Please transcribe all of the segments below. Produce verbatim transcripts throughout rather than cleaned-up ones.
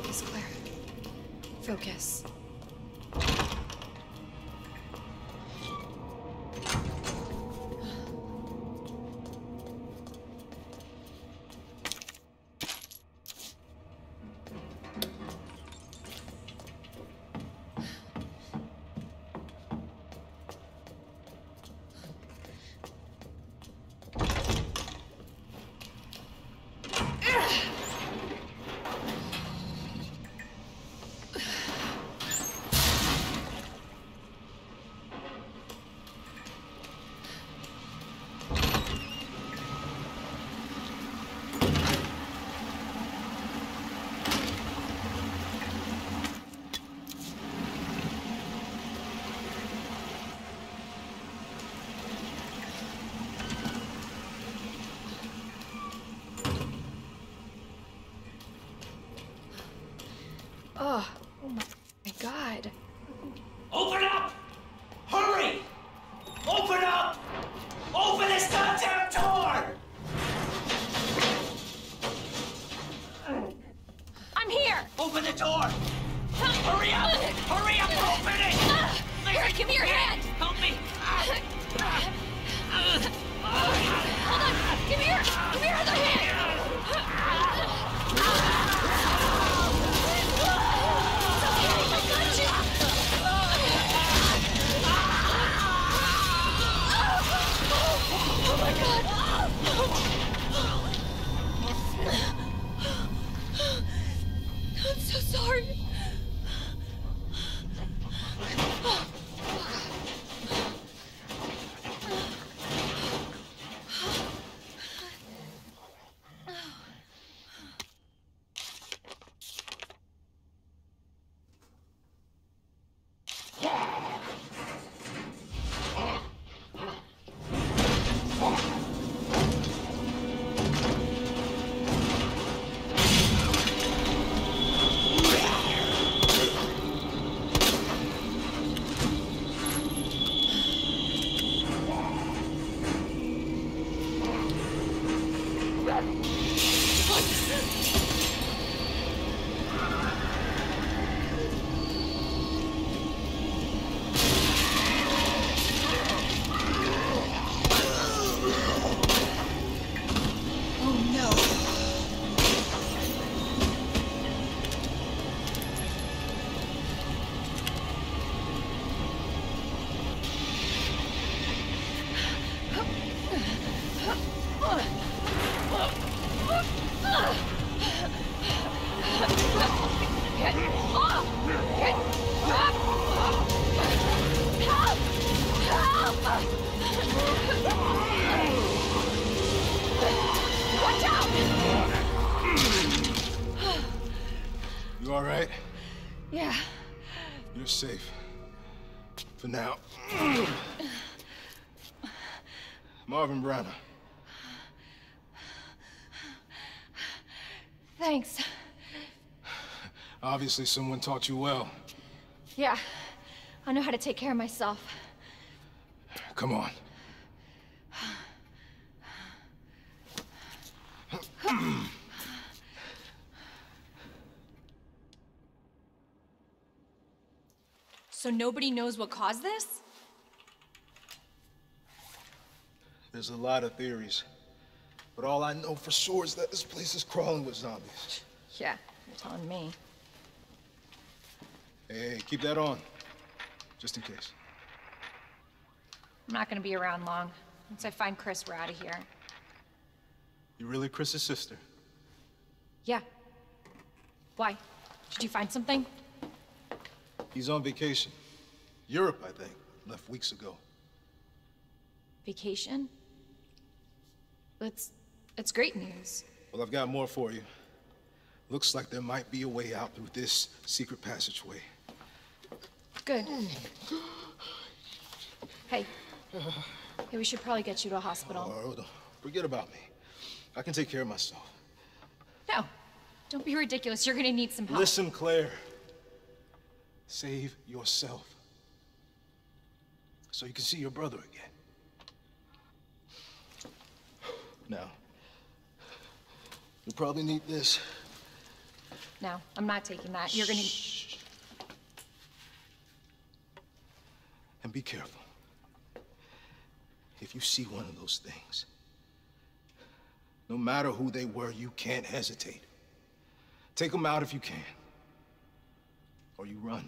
Focus, Claire. Focus. Oh, oh my, my God. Open up! Hurry! Open up! Open this goddamn door! I'm here! Open the door! Hurry up! Hurry up! Open it! Here, give me your hand! Help me! Hold on! Give me your, give me your other hand! Oh my God! I'm so sorry. You all right? Yeah. You're safe. For now. Marvin Browner. Thanks. Obviously someone taught you well. Yeah. I know how to take care of myself. Come on. So nobody knows what caused this? There's a lot of theories. But all I know for sure is that this place is crawling with zombies. Yeah, you're telling me. Hey, hey, keep that on. Just in case. I'm not gonna be around long. Once I find Chris, we're out of here. You really Chris's sister? Yeah. Why? Did you find something? He's on vacation. Europe, I think. Left weeks ago. Vacation? That's... that's great news. Well, I've got more for you. Looks like there might be a way out through this secret passageway. Good. Hey. Hey, we should probably get you to a hospital. Oh, don't forget about me. I can take care of myself. No. Don't be ridiculous. You're gonna need some help. Listen, Claire. Save yourself. So you can see your brother again. Now, you'll probably need this. No, I'm not taking that. You're gonna... Shh. And be careful. If you see one of those things, no matter who they were, you can't hesitate. Take them out if you can. Or you run.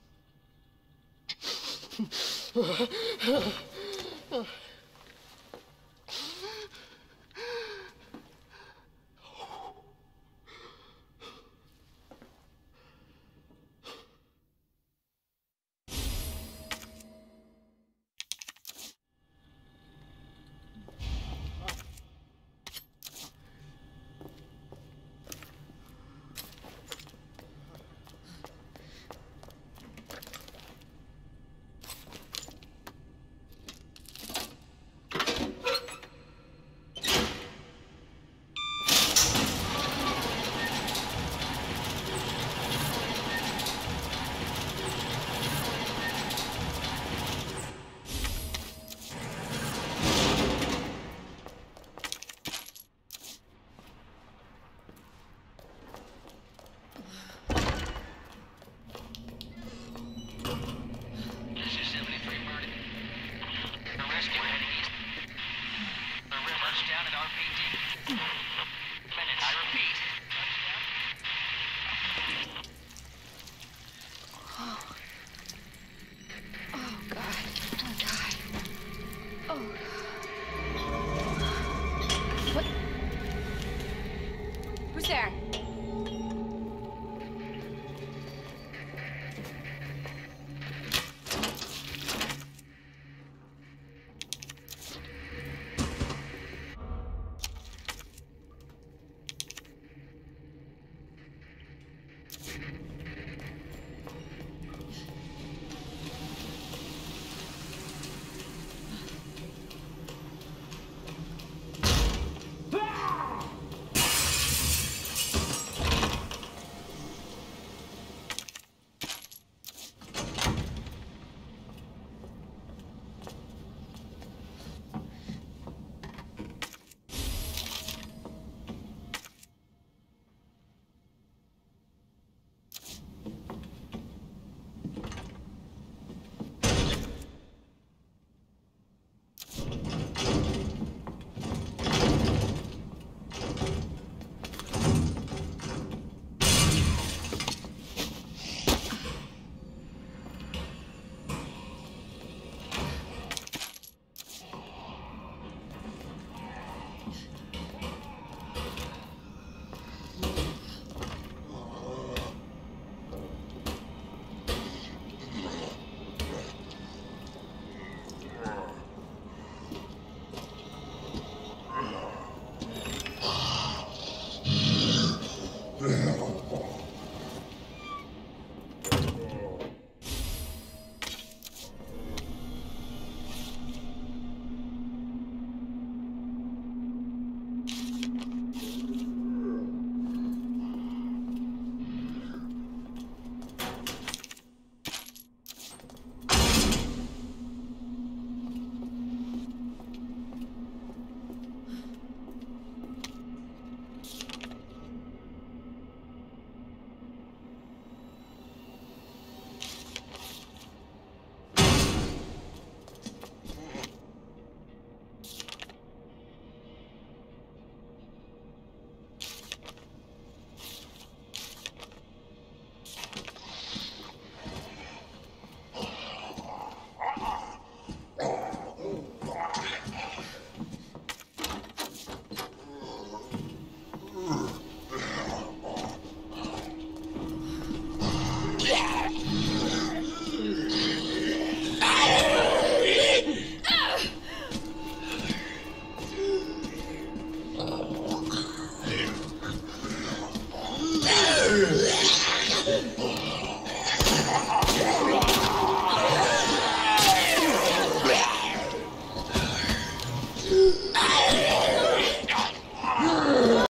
There.